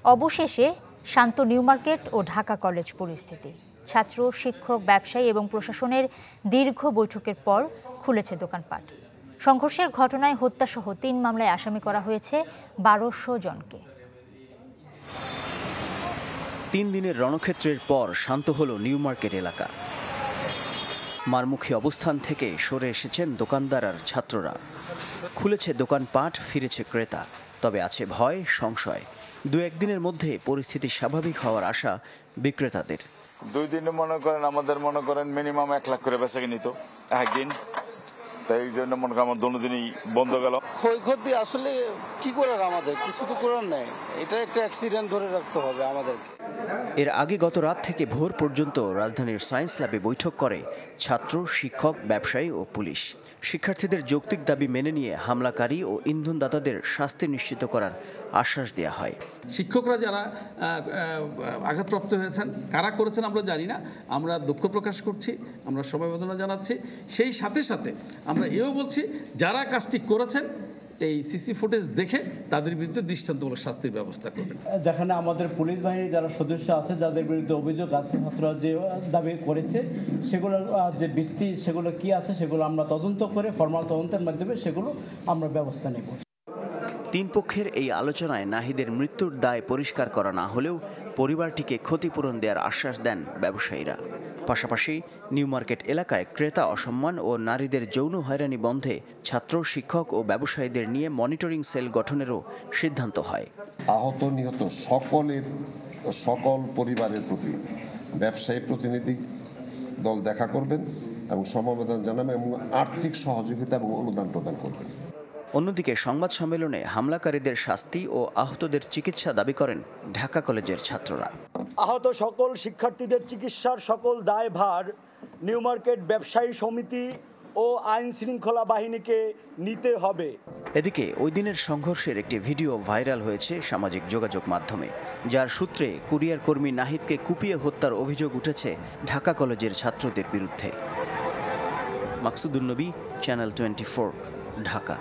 অবশেষে শান্ত New Market ও ঢাকা কলেজ পরিস্থিতি। ছাত্র, শিক্ষক, ব্যবসায়ী এবং প্রশাসনের দীর্ঘ বৈঠকের পর খুলেছে দোকানপাট। সংঘর্ষের ঘটনায় হত্যাসহ ৩ মামলায় আসামি করা হয়েছে ১২০০ জনকে। ৩ দিনের রণক্ষেত্রের পর শান্ত হলো নিউ মার্কেট এলাকা। মারমুখী অবস্থান থেকে সরে এসেছেন দোকানদার আর ছাত্ররা। খুলেছে দোকানপাট, ফিরেছে ক্রেতা। তবে আছে ভয়, সংশয়। ২-১ দিনের মধ্যে পরিস্থিতি স্বাভাবিক হওয়ার আশা বিক্রেতাদের। 2 দিনে আমাদের মিনিমাম 1 লাখ করে বেচা কিনি তো একদিন, তাই এই জন্য আমার দুদিনই বন্ধ গেল। ক্ষয়ক্ষতি আসলে কি করার, আমাদের কিছু তো করার নেই। এটা একটা অ্যাক্সিডেন্ট ধরে রাখতে হবে আমাদেরকে। এর আগে গত রাত থেকে ভোর পর্যন্ত রাজধানীর সায়েন্স ল্যাবে বৈঠক করে ছাত্র, শিক্ষক, ব্যবসায়ী ও পুলিশ। শিক্ষার্থীদের যৌক্তিক দাবি মেনে নিয়ে হামলাকারী ও ইন্ধনদাতাদের শাস্তি নিশ্চিত করার আশ্বাস দেওয়া হয়। শিক্ষকরা যারা আঘাতপ্রাপ্ত হয়েছেন, কারা করেছেন আমরা জানি না। আমরা দুঃখ প্রকাশ করছি, আমরা সমবেদনা জানাচ্ছি। সেই সাথে সাথে আমরা এও বলছি, যারা কাজটি করেছেন এই সিসি ফুটেজ দেখে তাদের বিরুদ্ধে দৃষ্টান্তমূলক শাস্তির ব্যবস্থা করবেন। যেখানে আমাদের পুলিশ বাহিনীর যারা সদস্য আছে, যাদের বিরুদ্ধে অভিযোগ আছে, ছাত্ররা যে দাবি করেছে সেগুলোর যে ভিত্তি সেগুলো কি আছে সেগুলো আমরা তদন্ত করে ফরমাল তদন্তের মাধ্যমে সেগুলো আমরা ব্যবস্থা নেব। 3 পক্ষের এই আলোচনায় নাহিদের মৃত্যুর দায় পরিষ্কার করা না হলেও পরিবারটিকে ক্ষতিপূরণ দেওয়ার আশ্বাস দেন ব্যবসায়ীরা। পাশাপাশি নিউ মার্কেট এলাকায় ক্রেতা অসম্মান ও নারীদের যৌন হয়রানি বন্ধে ছাত্র, শিক্ষক ও ব্যবসায়ীদের নিয়ে মনিটরিং সেল গঠনেরও সিদ্ধান্ত হয়। আহত নিহত সকল পরিবারের প্রতি ব্যবসায়ী প্রতিনিধি দল দেখা করবেন এবং সমবেদনা জানাবেন এবং আর্থিক সহযোগিতা এবং অনুদান প্রদান করবেন। অন্যদিকে সংবাদ সম্মেলনে হামলাকারীদের শাস্তি ও আহতদের চিকিৎসা দাবি করেন ঢাকা কলেজের ছাত্ররা। আহত সকল শিক্ষার্থীদের চিকিৎসার সকল দায়ভার নিউ মার্কেট ব্যবসায়ী সমিতি ও আইন শৃঙ্খলা বাহিনীকে নিতে হবে। এদিকে ওই দিনের সংঘর্ষের একটি ভিডিও ভাইরাল হয়েছে সামাজিক যোগাযোগ মাধ্যমে, যার সূত্রে কুরিয়ার কর্মী নাহিদকে কুপিয়ে হত্যার অভিযোগ উঠেছে ঢাকা কলেজের ছাত্রদের বিরুদ্ধে। মাকসুদুন নবী, চ্যানেল 24, ঢাকা।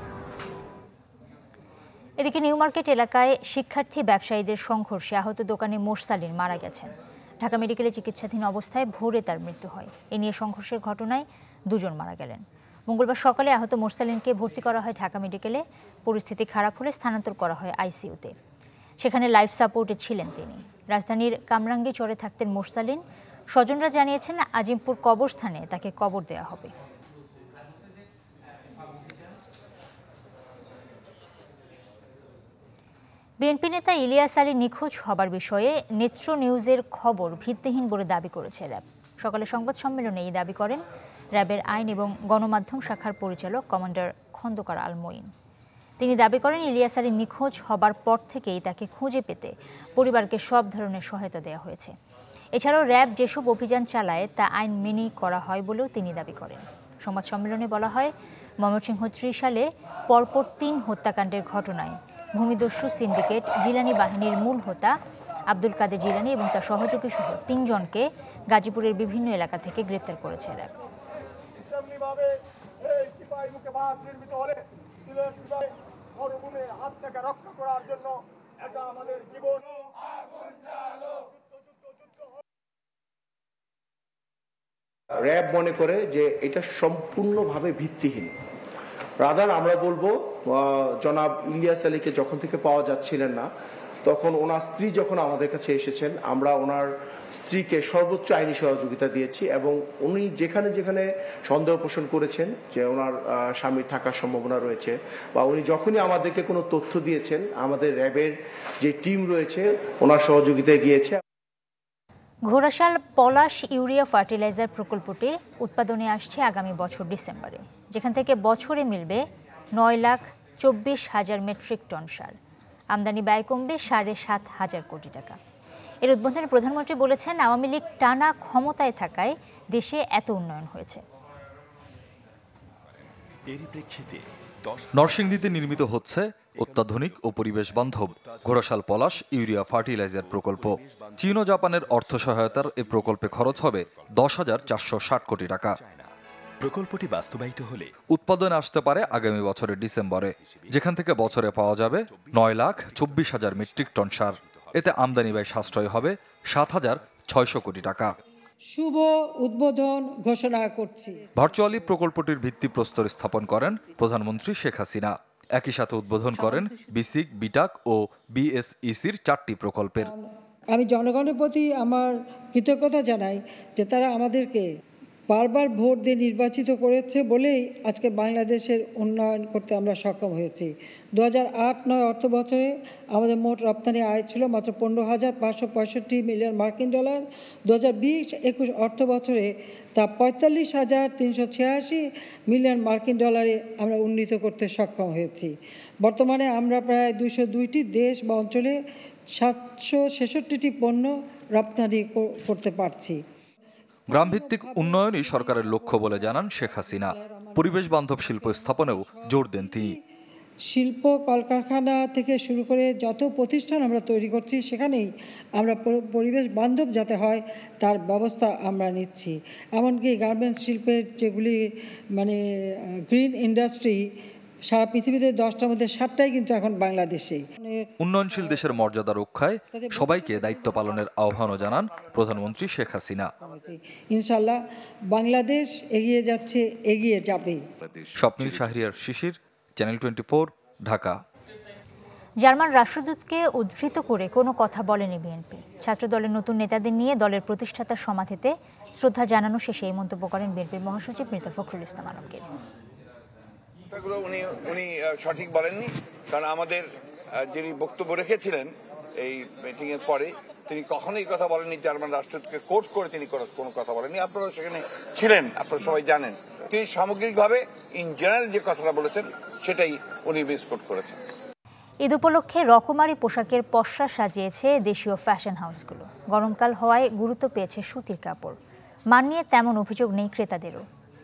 এদিকে নিউ মার্কেট এলাকায় শিক্ষার্থী ব্যবসায়ীদের সংঘর্ষে আহত দোকানি মোরসালিন মারা গেছেন। ঢাকা মেডিকেলে চিকিৎসাধীন অবস্থায় ভোরে তার মৃত্যু হয়। এ নিয়ে সংঘর্ষের ঘটনায় 2 জন মারা গেলেন। মঙ্গলবার সকালে আহত মোরসালিনকে ভর্তি করা হয় ঢাকা মেডিকেলে। পরিস্থিতি খারাপ হলে স্থানান্তর করা হয় আইসিইউতে। সেখানে লাইফ সাপোর্টে ছিলেন তিনি। রাজধানীর কামরাঙ্গীচরে থাকতেন মোরসালিন। স্বজনরা জানিয়েছেন আজিমপুর কবরস্থানে তাকে কবর দেওয়া হবে। বিএনপি নেতা ইলিয়াস আলী নিখোঁজ হবার বিষয়ে নেত্র নিউজের খবর ভিত্তিহীন বলে দাবি করেছে র্যাব। সকালে সংবাদ সম্মেলনে এই দাবি করেন র্যাবের আইন এবং গণমাধ্যম শাখার পরিচালক কমান্ডার খন্দকার আল মঈন। তিনি দাবি করেন ইলিয়াস আলী নিখোঁজ হবার পর থেকেই তাকে খুঁজে পেতে পরিবারকে সব ধরনের সহায়তা দেওয়া হয়েছে। এছাড়াও র্যাব যেসব অভিযান চালায় তা আইন মেনেই করা হয় বলেও তিনি দাবি করেন। সংবাদ সম্মেলনে বলা হয়, ময়মনসিংহ ৩ সালে পরপর ৩ হত্যাকাণ্ডের ঘটনায় ভূমিদস্যু সিন্ডিকেট জিলানি বাহিনীর মূল হোতা আব্দুল কাদের জিলানি এবং তার সহযোগী সহ 3 জনকে গাজীপুরের বিভিন্ন এলাকা থেকে গ্রেপ্তার করেছে র্যাব। র্যাব মনে করে যে এটা সম্পূর্ণভাবে ভিত্তিহীন। রাদার আমরা বলবো, জনাব ইলিয়াস আলীকে যখন থেকে পাওয়া যাচ্ছিলেন না, তখন ওনার স্ত্রী যখন আমাদের কাছে এসেছেন, আমরা ওনার স্ত্রীকে সর্বোচ্চ আইনি সহযোগিতা দিয়েছি এবং উনি যেখানে যেখানে সন্দেহ পোষণ করেছেন যে ওনার স্বামীর থাকার সম্ভাবনা রয়েছে বা উনি যখনই আমাদেরকে কোনো তথ্য দিয়েছেন, আমাদের র্যাবের যে টিম রয়েছে ওনার সহযোগিতায় গিয়েছে। ঘোড়াশাল পলাশ ইউরিয়া ফার্টিলাইজার প্রকল্পটি উৎপাদনে আসছে আগামী বছর ডিসেম্বরে, যেখান থেকে বছরে মিলবে 9,24,000 মেট্রিক টন সার। আমদানি ব্যয় কমবে 7,500 কোটি টাকা। এর উদ্বোধনে প্রধানমন্ত্রী বলেছেন, আওয়ামী লীগ টানা ক্ষমতায় থাকায় দেশে এত উন্নয়ন হয়েছে। নরসিংদীতে নির্মিত হচ্ছে অত্যাধুনিক ও পরিবেশ বান্ধব ঘোড়াশাল পলাশ ইউরিয়া ফার্টিলাইজার প্রকল্প। চীন ও জাপানের অর্থ সহায়তার এ প্রকল্পে খরচ হবে 10,460 কোটি টাকা। প্রকল্পটি বাস্তবায়িত হলে উৎপাদনে আসতে পারে আগামী বছরের ডিসেম্বরে, যেখান থেকে বছরে পাওয়া যাবে 9,24,000 মেট্রিক টন সার। এতে আমদানি ব্যয় সাশ্রয় হবে ৭,৬০০ কোটি টাকা। শুভ উদ্বোধন ঘোষণা করছি। ভার্চুয়ালি প্রকল্পটির ভিত্তিপ্রস্তর স্থাপন করেন প্রধানমন্ত্রী শেখ হাসিনা। একই সাথে উদ্বোধন করেন বিসিক, বিটাক ও বিএসইসির 4টি প্রকল্পের। আমি জনগণের প্রতি আমার কৃতজ্ঞতা জানাই যে তারা আমাদেরকে বারবার ভোট দিয়ে নির্বাচিত করেছে বলেই আজকে বাংলাদেশের উন্নয়ন করতে আমরা সক্ষম হয়েছি। 2008-09 অর্থ বছরে আমাদের মোট রপ্তানি আয় ছিল মাত্র 15,565 মিলিয়ন মার্কিন ডলার। 2020-21 অর্থ বছরে তা 45,386 মিলিয়ন মার্কিন ডলারে আমরা উন্নীত করতে সক্ষম হয়েছি। বর্তমানে আমরা প্রায় 202টি দেশ বা অঞ্চলে 766টি পণ্য রপ্তানি করতে পারছি। গ্রামভিত্তিক উন্নয়নই সরকারের লক্ষ্য বলে জানান শেখ হাসিনা। পরিবেশ বান্ধব শিল্প স্থাপনেও জোর দেন তিনি। শিল্প কলকারখানা থেকে শুরু করে যত প্রতিষ্ঠান আমরা তৈরি করছি সেখানেই আমরা পরিবেশ বান্ধব যাতে হয় তার ব্যবস্থা আমরা নিচ্ছি। এমনকি গার্মেন্টস শিল্পের যেগুলি গ্রিন ইন্ডাস্ট্রি সারা পৃথিবীতে 10টার মধ্যে 7টাই কিন্তু এখন বাংলাদেশেই। উন্নয়নশীল দেশের মর্যাদা রক্ষায় সবাইকে দায়িত্ব পালনের আহ্বানও জানান প্রধানমন্ত্রী শেখ হাসিনা। ইনশাআল্লাহ বাংলাদেশ এগিয়ে যাচ্ছে, এগিয়ে যাবে। স্বপ্নিল শাহরিয়ার শিশির, চ্যানেল 24, ঢাকা। জার্মান রাষ্ট্রদূতকে উদ্ধৃত করে কোনো কথা বলেনি বিএনপি। ছাত্রদলের নতুন নেতাদের নিয়ে দলের প্রতিষ্ঠাতার সমাধিতে শ্রদ্ধা জানানো শেষে এই মন্তব্য করেন বিএনপির মহাসচিব মির্জা ফখরুল ইসলাম আলমগীর। উনি সঠিক বলেননি, কারণ আমাদের যিনি বক্তব্য রেখেছিলেন এই মিটিং এর পরে তিনি কখনোই কথা বলেননি জার্মান রাষ্ট্রদূতকে কোট করে তিনি কোনো কথা বলেননি। আপনারা সেখানে ছিলেন, আপনারা সবাই জানেন। তিনি সামগ্রিকভাবে ইন জেনারেল যে কথাটা বলেছেন সেটাই উনি মিসকোট করেছেন। ঈদ উপলক্ষে রকমারি পোশাকের পসরা সাজিয়েছে দেশীয় ফ্যাশন হাউসগুলো। গরমকাল হওয়ায় গুরুত্ব পেয়েছে সুতির কাপড়। মান নিয়ে তেমন অভিযোগ নেই ক্রেতাদেরও।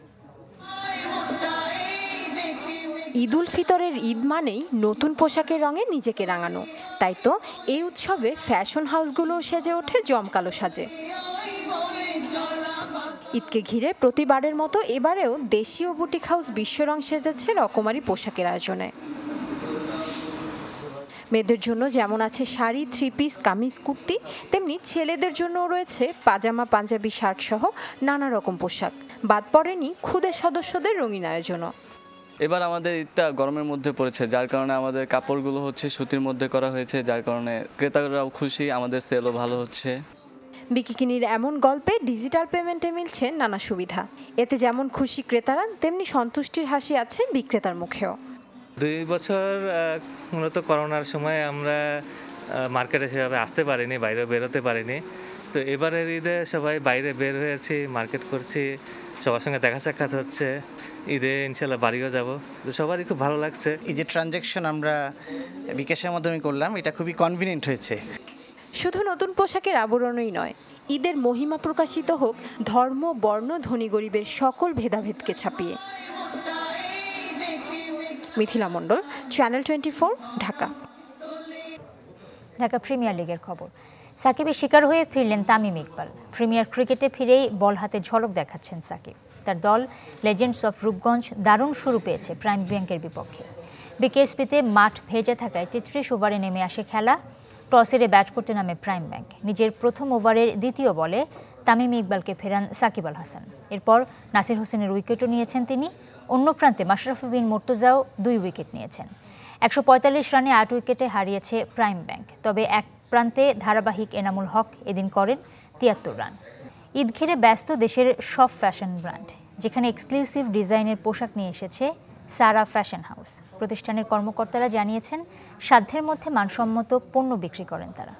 ঈদ উল ফিতরের ঈদ মানেই নতুন পোশাকের রঙে নিজেকে রাঙানো, তাই তো এই উৎসবে ফ্যাশন হাউসগুলো সেজে ওঠে জমকালো সাজে। ঈদকে ঘিরে প্রতিবারের মতো এবারেও দেশীয় বুটিক হাউস বিশ্বরং সেজেছে রকমারি পোশাকের আয়োজনে। মেয়েদের জন্য যেমন আছে শাড়ি, 3 পিস, কামিজ, কুর্তি, তেমনি ছেলেদের জন্যও রয়েছে পাজামা, পাঞ্জাবি, শার্ট সহ নানা রকম পোশাক। বাদ পড়েনি খুদে সদস্যদের রঙিন আয়োজনও। এবার আমাদের ঈদটা গরমের মধ্যে পড়েছে, যার কারণে আমাদের কাপড়গুলো হচ্ছে সুতির মধ্যে করা হয়েছে, যার কারণে ক্রেতারাও খুশি, আমাদের সেলও ভালো হচ্ছে। বিকিনির এমন গল্পে ডিজিটাল পেমেন্টে মিলছে নানা সুবিধা। এতে যেমন খুশি ক্রেতারা, তেমনি সন্তুষ্টির হাসি আছে বিক্রেতার মুখেও। 2 বছর মূলত করোনার সময় আমরা মার্কেটে সেভাবে আসতে পারিনি, বাইরে বেরোতে পারিনি। তো এবারের ঈদে সবাই বাইরে বের হয়েছি, মার্কেট করছি, সবার সঙ্গে দেখা সাক্ষাৎ হচ্ছে। ঈদে ইনশাল্লাহ বাড়িও যাব, তো সবারই খুব ভালো লাগছে। এই যে ট্রানজ্যাকশন আমরা বিকাশের মাধ্যমে করলাম, এটা খুবই কনভিনিয়েন্ট হয়েছে। শুধু নতুন পোশাকের আবরণই নয়, ঈদের মহিমা প্রকাশিত হোক ধর্ম, বর্ণ, ধনী গরিবের সকল ভেদাভেদকে ছাপিয়ে। মিথিলা মণ্ডল, চ্যানেল 24, ঢাকা। ঢাকা প্রিমিয়ার লিগের খবর। সাকিবের শিকার হয়ে ফিরলেন তামিম ইকবাল। প্রিমিয়ার ক্রিকেটে ফিরেই বল হাতে ঝলক দেখাচ্ছেন সাকিব। তার দল লেজেন্ডস অফ রূপগঞ্জ দারুণ শুরু পেয়েছে প্রাইম ব্যাংকের বিপক্ষে। বিকেএসপিতে মাঠ ভেজে থাকায় 33 ওভারে নেমে আসে খেলা। টসেরে ব্যাট করতে নামে প্রাইম ব্যাংক। নিজের প্রথম ওভারের দ্বিতীয় বলে তামিম ইকবালকে ফেরান সাকিব আল হাসান। এরপর নাসির হোসেনের উইকেটও নিয়েছেন তিনি। অন্য প্রান্তে মাশরাফি বিন মুর্তজাও 2 উইকেট নিয়েছেন। 145 রানে 8 উইকেটে হারিয়েছে প্রাইম ব্যাংক। তবে এক প্রান্তে ধারাবাহিক এনামুল হক এদিন করেন 73 রান। ঈদ ঘিরে ব্যস্ত দেশের সব ফ্যাশন ব্র্যান্ড, যেখানে এক্সক্লুসিভ ডিজাইনের পোশাক নিয়ে এসেছে সারা ফ্যাশন হাউস। প্রতিষ্ঠানের কর্মকর্তারা জানিয়েছেন সাধ্যের মধ্যে মানসম্মত পণ্য বিক্রি করেন তারা।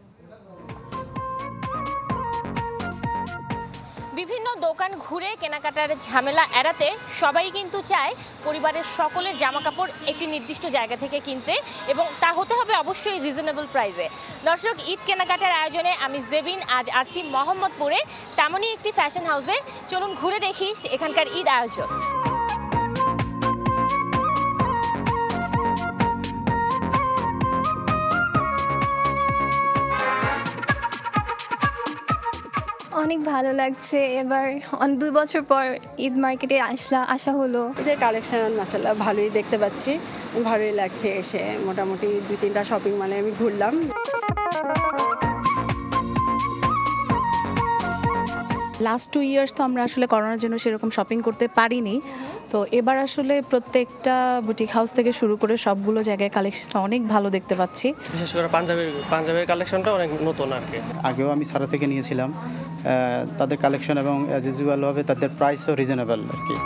বিভিন্ন দোকান ঘুরে কেনাকাটার ঝামেলা এড়াতে সবাই কিন্তু চায় পরিবারের সকলের জামাকাপড় একটি নির্দিষ্ট জায়গা থেকে কিনতে, এবং তা হতে হবে অবশ্যই রিজনেবল প্রাইসে। দর্শক, ঈদ কেনাকাটার আয়োজনে আমি জেবিন আজ আছি মোহাম্মদপুরে তেমনই একটি ফ্যাশন হাউসে। চলুন ঘুরে দেখি এখানকার ঈদ আয়োজন। অনেক ভালো লাগছে। এবার 2 বছর পর ঈদ মার্কেটে আসা হলো। ঈদের কালেকশন মাশাআল্লাহ ভালোই দেখতে পাচ্ছি। ভালোই লাগছে এসে, মোটামুটি 2-3টা শপিং মলে আমি ঘুরলাম। লাস্ট 2 ইয়ার্স তো আমরা আসলে করোনার জন্য সেরকম শপিং করতে পারিনি, তো এবার আসলে প্রত্যেকটা বুটিক হাউস থেকে শুরু করে সবগুলো জায়গায় কালেকশনটা অনেক ভালো দেখতে পাচ্ছি। বিশেষ করে পাঞ্জাবের কালেকশনটা অনেক নতুন আর কি। আগেও আমি সারা থেকে নিয়েছিলাম, তাদের কালেকশন এবং অ্যাজ ইউজুয়াল হবে তাদের প্রাইসও রিজনেবল আর কি।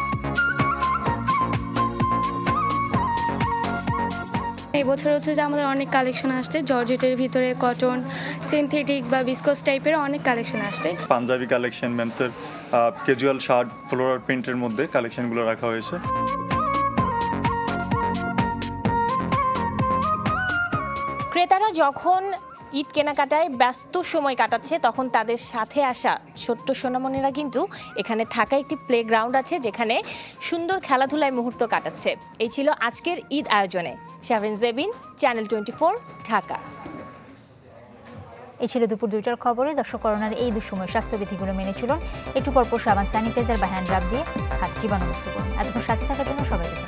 এই বছর হচ্ছে যে আমাদের অনেক কালেকশন আসছে, জর্জেটের ভিতরে কটন, সিনথেটিক বা বিসকস টাইপের অনেক কালেকশন আসছে। পাঞ্জাবি কালেকশন, মেন্সের ক্যাজুয়াল শার্ট, ফ্লোরাল প্রিন্টের মধ্যে কালেকশনগুলো রাখা হয়েছে। ক্রেতারা যখন ঈদ কেনাকাটায় ব্যস্ত সময় কাটাচ্ছে তখন তাদের সাথে আসা ছোট্ট সোনামণিরা কিন্তু এখানে থাকা একটি প্লেগ্রাউন্ড আছে যেখানে সুন্দর খেলাধুলায় মুহূর্ত কাটাচ্ছে। এই ছিল আজকের ঈদ আয়োজনে। শাহরিন জেবিন, চ্যানেল 24, ঢাকা। এই ছিল দুপুর 2টার খবরে। দর্শক, করোনার এই দুঃসময় স্বাস্থ্যবিধিগুলো মেনে চলুন। একটু পরপর সাবান, স্যানিটাইজার বা হ্যান্ড রাব দিয়ে হাত জীবাণুমুক্ত করুন। এতক্ষণ সাথে থাকার জন্য সবাইকে